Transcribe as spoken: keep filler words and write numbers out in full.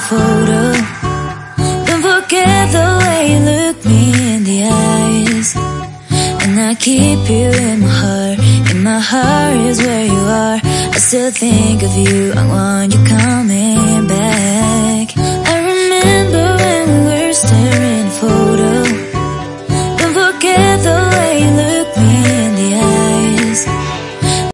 photo. Don't forget the way you look me in the eyes. And I keep you in my heart. In my heart is where you are. I still think of you, I want you coming